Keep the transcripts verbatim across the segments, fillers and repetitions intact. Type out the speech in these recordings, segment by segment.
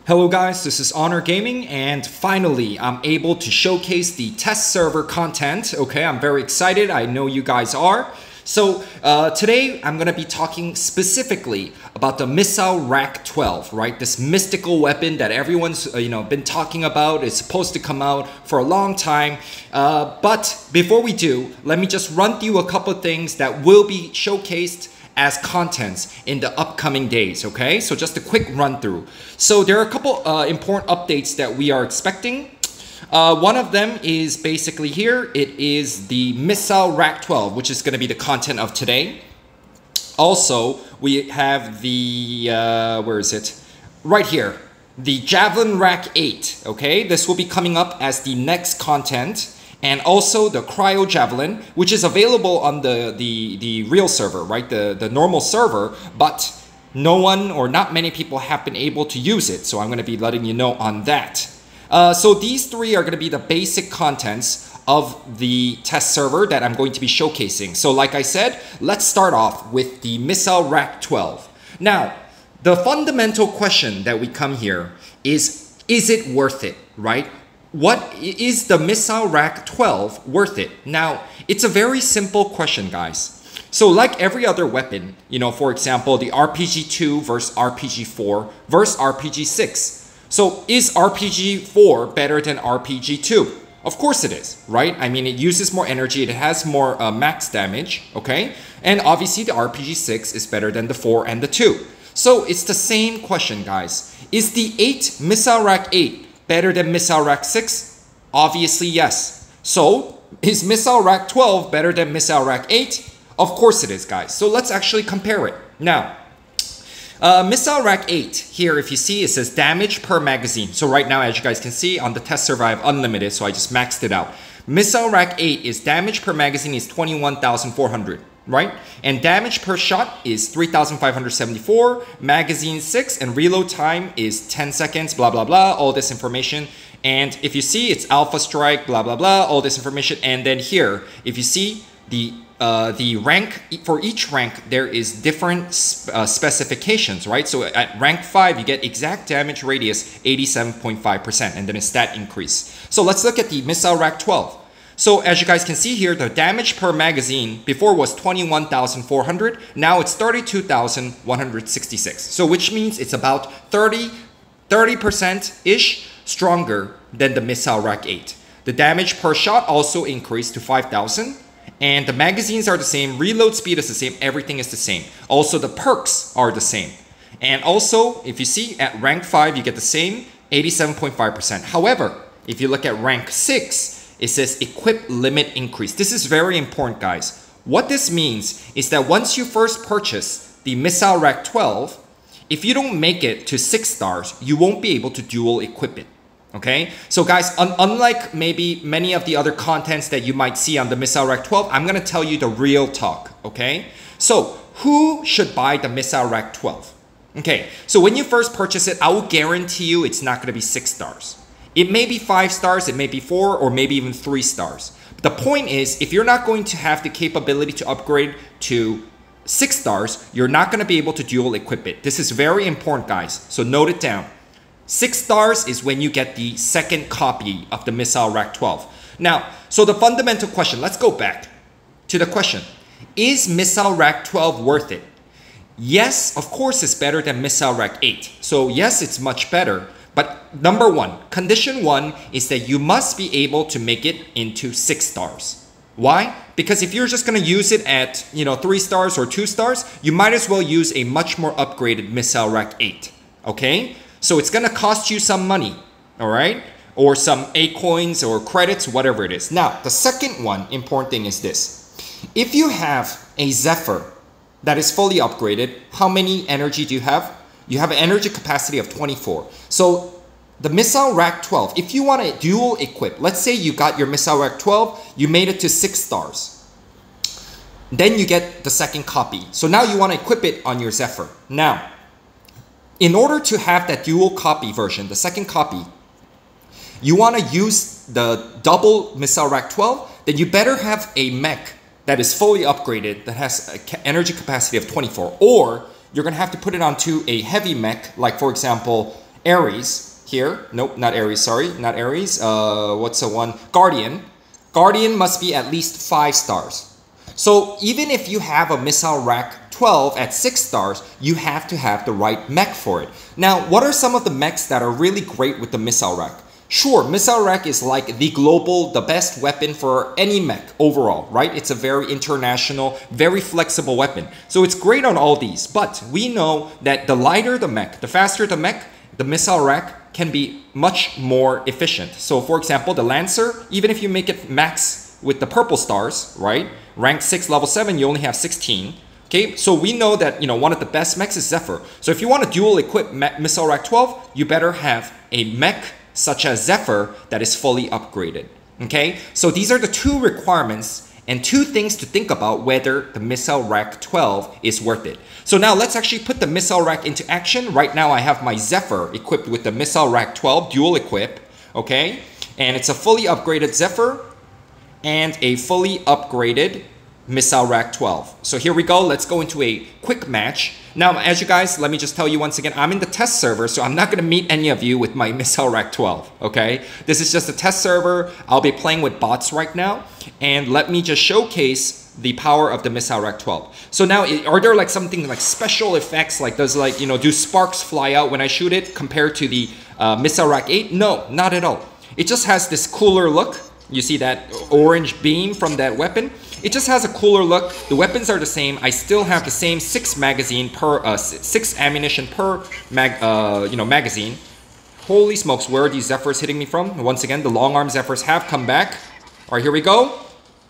Hello guys, this is Honor Gaming, and finally I'm able to showcase the test server content. Okay, I'm very excited. I know you guys are. So uh, today I'm going to be talking specifically about the Missile Rack twelve, right? This mystical weapon that everyone's uh, you know been talking about. It's supposed to come out for a long time. Uh, but before we do, let me just run through a couple of things that will be showcased as contents in the upcoming days, okay? So just a quick run through. So there are a couple uh, important updates that we are expecting. Uh, one of them is basically here. It is the Missile Rack twelve, which is gonna be the content of today. Also, we have the, uh, where is it? Right here, the Javelin Rack eight, okay? This will be coming up as the next content. And also the Cryo Javelin, which is available on the, the, the real server, right? The, the normal server, but no one or not many people have been able to use it. So I'm gonna be letting you know on that. Uh, so these three are gonna be the basic contents of the test server that I'm going to be showcasing. So like I said, let's start off with the Missile Rack twelve. Now, the fundamental question that we come here is, is it worth it, right? What is the Missile Rack twelve worth it? Now, it's a very simple question, guys. So like every other weapon, you know, for example, the R P G two versus R P G four versus R P G six. So is R P G four better than R P G two? Of course it is, right? I mean, it uses more energy, it has more uh, max damage, okay? And obviously the R P G six is better than the four and the two. So it's the same question, guys. Is the eight Missile Rack eight better than Missile Rack six? Obviously, yes. So, is Missile Rack twelve better than Missile Rack eight? Of course it is, guys. So let's actually compare it. Now, uh, Missile Rack eight, here if you see, it says damage per magazine. So right now, as you guys can see, on the test server, I have unlimited, so I just maxed it out. Missile Rack eight is damage per magazine is twenty-one thousand four hundred. Right? And damage per shot is three thousand five hundred seventy-four, magazine six, and reload time is ten seconds, blah, blah, blah, all this information. And if you see, it's alpha strike, blah, blah, blah, all this information. And then here, if you see the uh, the rank, for each rank, there is different sp uh, specifications, right? So at rank five, you get exact damage radius, eighty-seven point five percent, and then a stat increase. So let's look at the Missile Rack twelve. So as you guys can see here, the damage per magazine before was twenty-one thousand four hundred. Now it's thirty-two thousand one hundred sixty-six. So which means it's about thirty percent-ish stronger than the Missile Rack eight. The damage per shot also increased to five thousand. And the magazines are the same. Reload speed is the same. Everything is the same. Also, the perks are the same. And also, if you see at rank five, you get the same eighty-seven point five percent. However, if you look at rank six, it says equip limit increase. This is very important, guys. What this means is that once you first purchase the Missile Rack twelve, if you don't make it to six stars, you won't be able to dual equip it. Okay? So guys, un unlike maybe many of the other contents that you might see on the Missile Rack twelve, I'm gonna tell you the real talk, okay? So who should buy the Missile Rack twelve? Okay, so when you first purchase it, I will guarantee you it's not gonna be six stars. It may be five stars, it may be four, or maybe even three stars. But the point is, if you're not going to have the capability to upgrade to six stars, you're not going to be able to dual equip it. This is very important, guys. So note it down. Six stars is when you get the second copy of the Missile Rack twelve. Now, so the fundamental question, let's go back to the question. Is Missile Rack twelve worth it? Yes, of course it's better than Missile Rack eight. So yes, it's much better. But number one, condition one is that you must be able to make it into six stars. Why? Because if you're just going to use it at, you know, three stars or two stars, you might as well use a much more upgraded Missile Rack eight. Okay? So it's going to cost you some money. All right? Or some A coins or credits, whatever it is. Now, the second one important thing is this. If you have a Zephyr that is fully upgraded, how many energy do you have? You have an energy capacity of twenty-four. So the Missile Rack twelve, if you want to dual equip, let's say you got your Missile Rack twelve, you made it to six stars. Then you get the second copy. So now you want to equip it on your Zephyr. Now, in order to have that dual copy version, the second copy, you want to use the double Missile Rack twelve, then you better have a mech that is fully upgraded, that has an energy capacity of twenty-four, or you're going to have to put it onto a heavy mech, like for example, Ares here. Nope, not Ares, sorry, not Ares. Uh, what's the one? Guardian. Guardian must be at least five stars. So even if you have a missile rack twelve at six stars, you have to have the right mech for it. Now, what are some of the mechs that are really great with the missile rack? Sure, missile rack is like the global, the best weapon for any mech overall, right? It's a very international, very flexible weapon. So it's great on all these, but we know that the lighter the mech, the faster the mech, the missile rack can be much more efficient. So for example, the Lancer, even if you make it max with the purple stars, right? Rank six, level seven, you only have sixteen. Okay, so we know that, you know, one of the best mechs is Zephyr. So if you want to dual equip missile rack twelve, you better have a mech such as Zephyr that is fully upgraded. Okay, so these are the two requirements and two things to think about whether the missile rack twelve is worth it. So now let's actually put the missile rack into action. Right now I have my Zephyr equipped with the missile rack twelve dual equip. Okay, and it's a fully upgraded Zephyr and a fully upgraded missile rack twelve. So here we go. Let's go into a quick match. Now, as you guys, let me just tell you once again, I'm in the test server, so I'm not going to meet any of you with my missile rack twelve, okay? This is just a test server. I'll be playing with bots right now, and let me just showcase the power of the missile rack twelve. So now, are there like something like special effects, like does like, you know, do sparks fly out when I shoot it compared to the uh, missile rack eight? No, not at all. It just has this cooler look. You see that orange beam from that weapon? It just has a cooler look. The weapons are the same. I still have the same six magazine per uh, six ammunition per mag uh, you know magazine. Holy smokes, where are these Zephyrs hitting me from? Once again, the long arm Zephyrs have come back. All right, here we go.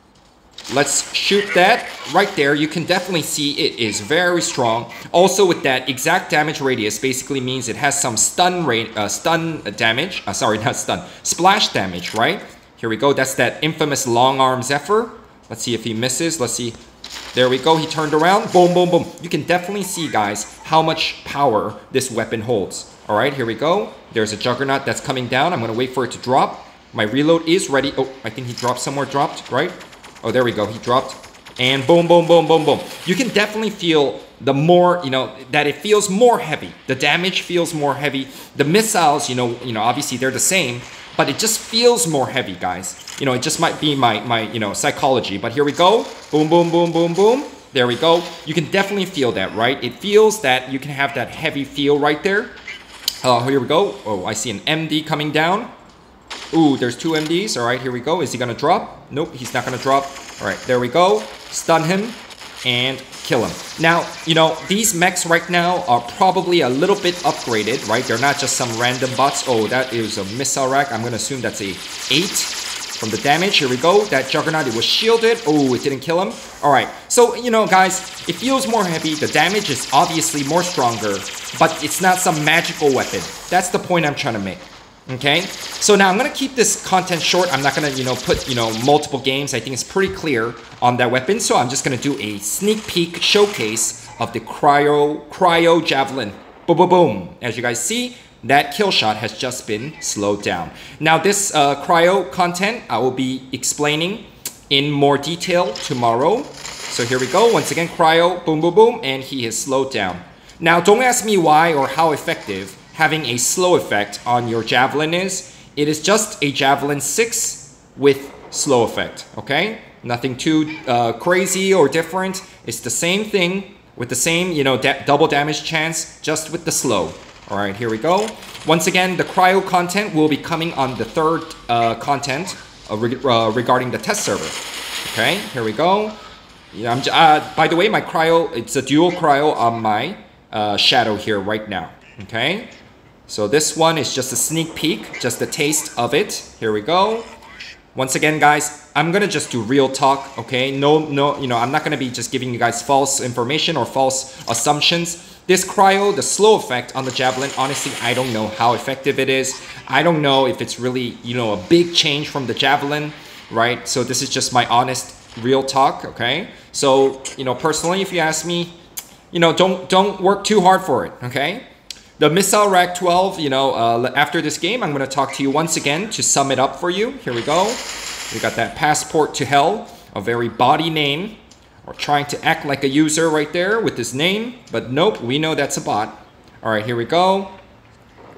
Let's shoot that right there. You can definitely see it is very strong. Also, with that exact damage radius, basically means it has some stun rate, uh, stun damage. Uh, sorry, not stun, splash damage, right? Here we go. That's that infamous long arm Zephyr. Let's see if he misses. Let's see. There we go. He turned around. Boom, boom, boom. You can definitely see, guys, how much power this weapon holds. All right, here we go. There's a Juggernaut that's coming down. I'm going to wait for it to drop. My reload is ready. Oh, I think he dropped somewhere. Dropped, right? Oh, there we go. He dropped. And boom, boom, boom, boom, boom. You can definitely feel the more, you know, that it feels more heavy. The damage feels more heavy. The missiles, you know, you know, obviously they're the same, but it just feels more heavy, guys. You know, it just might be my, my, you know, psychology. But here we go. Boom, boom, boom, boom, boom. There we go. You can definitely feel that, right? It feels that you can have that heavy feel right there. Uh, here we go. Oh, I see an M D coming down. Ooh, there's two M Ds. All right, here we go. Is he going to drop? Nope, he's not going to drop. All right, there we go. Stun him and kill him. Now, you know, these mechs right now are probably a little bit upgraded, right? They're not just some random bots. Oh, that is a missile rack. I'm going to assume that's a eight from the damage. Here we go. That Juggernaut, it was shielded. Oh, it didn't kill him. All right. So, you know, guys, it feels more heavy. The damage is obviously more stronger, but it's not some magical weapon. That's the point I'm trying to make. Okay, so now I'm going to keep this content short. I'm not going to, you know, put, you know, multiple games. I think it's pretty clear on that weapon. So I'm just going to do a sneak peek showcase of the Cryo, Cryo Javelin. Boom, boom, boom. As you guys see, that kill shot has just been slowed down. Now this uh, Cryo content, I will be explaining in more detail tomorrow. So here we go. Once again, Cryo, boom, boom, boom, and he is slowed down. Now, don't ask me why or how effective having a slow effect on your Javelin is. It is just a Javelin six with slow effect, okay? Nothing too uh, crazy or different. It's the same thing with the same, you know, da double damage chance, just with the slow. All right, here we go. Once again, the Cryo content will be coming on the third uh, content uh, re uh, regarding the test server. Okay, here we go. Yeah, I'm, uh, by the way, my Cryo, it's a dual Cryo on my uh, Shadow here right now, okay? So this one is just a sneak peek, just a taste of it. Here we go. Once again, guys, I'm gonna just do real talk, okay? No, no, you know, I'm not gonna be just giving you guys false information or false assumptions. This Cryo, the slow effect on the Javelin, honestly, I don't know how effective it is. I don't know if it's really, you know, a big change from the Javelin, right? So this is just my honest, real talk, okay? So, you know, personally, if you ask me, you know, don't don't work too hard for it, okay? The Missile Rack twelve, you know, uh, after this game, I'm going to talk to you once again to sum it up for you. Here we go. We got that Passport to Hell, a very body name, or trying to act like a user right there with his name, but nope, we know that's a bot. All right, here we go.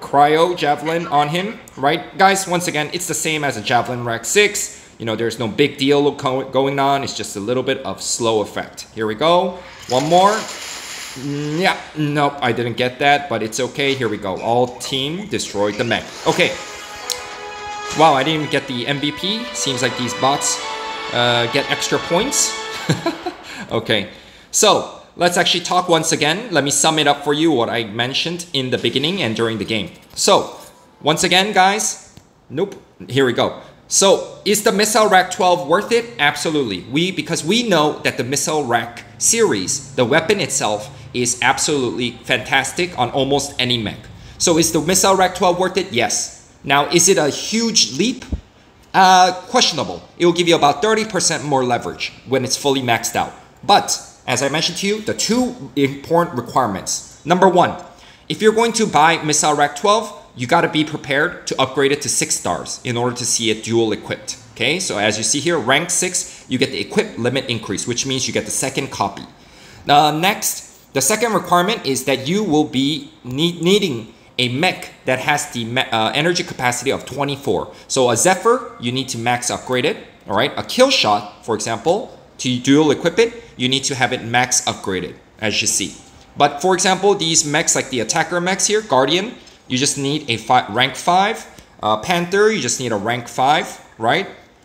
cryo javelin on him, right? Guys, once again, it's the same as a javelin rack six. You know, there's no big deal going on. It's just a little bit of slow effect. Here we go. One more. Yeah, nope, I didn't get that, but it's okay. Here we go. All team destroyed the mech. Okay. Wow, I didn't even get the M V P. Seems like these bots uh, get extra points. Okay, so let's actually talk once again. Let me sum it up for you what I mentioned in the beginning and during the game. So, once again, guys, nope, here we go. So, is the Missile Rack twelve worth it? Absolutely. We, because we know that the Missile Rack series, the weapon itself, is absolutely fantastic on almost any mech. So, is the Missile Rack twelve worth it? Yes. Now, is it a huge leap? Uh, questionable. It will give you about thirty percent more leverage when it's fully maxed out. But, as I mentioned to you, the two important requirements. Number one, if you're going to buy Missile Rack twelve, you got to be prepared to upgrade it to six stars in order to see it dual equipped. Okay, so as you see here, rank six, you get the equip limit increase, which means you get the second copy. Uh, next, the second requirement is that you will be need, needing a mech that has the uh, energy capacity of twenty-four. So a Zephyr, you need to max upgrade it. All right, a Kill Shot, for example, to dual equip it, you need to have it max upgraded, as you see. But for example, these mechs like the attacker mechs here, Guardian, you just need a fi rank five. Uh, Panther, you just need a rank five, right?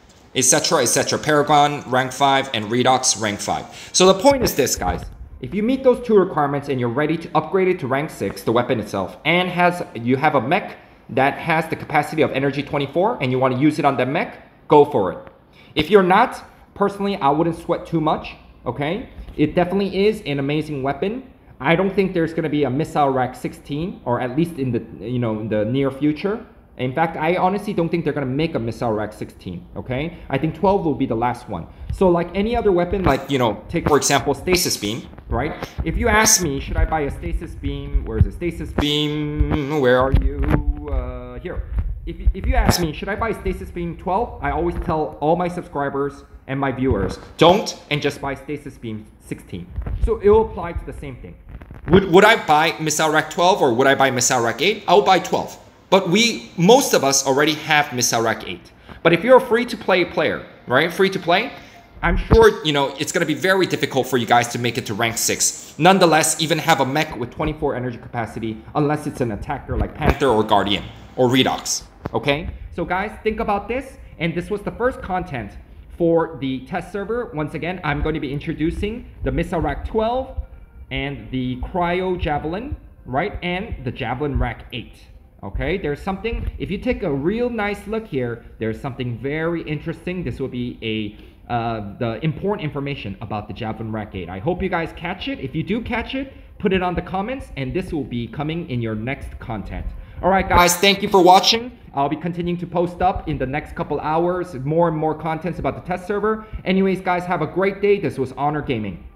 Etc, et cetera. Paragon, rank five, and Redox, rank five. So the point is this, guys. If you meet those two requirements and you're ready to upgrade it to rank six, the weapon itself, and has you have a mech that has the capacity of energy twenty-four and you want to use it on that mech, go for it. If you're not, personally, I wouldn't sweat too much, okay? It definitely is an amazing weapon. I don't think there's going to be a Missile Rack sixteen, or at least in the, you know, in the near future. In fact, I honestly don't think they're going to make a Missile Rack sixteen, okay? I think twelve will be the last one. So like any other weapon, like, you know, take for example, Stasis Beam, right? If you ask me, should I buy a Stasis Beam? Where's the Stasis Beam? Where are you? Uh, here. If, if you ask me, should I buy Stasis Beam twelve? I always tell all my subscribers and my viewers, don't, and just buy Stasis Beam sixteen. So it will apply to the same thing. Would, would I buy Missile Rack twelve or would I buy Missile Rack eight? I will buy twelve. But we, most of us already have Missile Rack eight. But if you're a free-to-play player, right, free-to-play, I'm sure, you know, it's going to be very difficult for you guys to make it to rank six. Nonetheless, even have a mech with twenty-four energy capacity, unless it's an attacker like Panther or Guardian or Redox, okay? So guys, think about this. And this was the first content for the test server. Once again, I'm going to be introducing the Missile Rack twelve and the Cryo Javelin, right? And the Javelin Rack eight. Okay, there's something, if you take a real nice look here, there's something very interesting. This will be a uh, the important information about the Javelin Rack eight. I hope you guys catch it. If you do catch it, put it on the comments, and this will be coming in your next content. All right, guys, thank you for watching. I'll be continuing to post up in the next couple hours more and more contents about the test server. Anyways, guys, have a great day. This was Honor Gaming.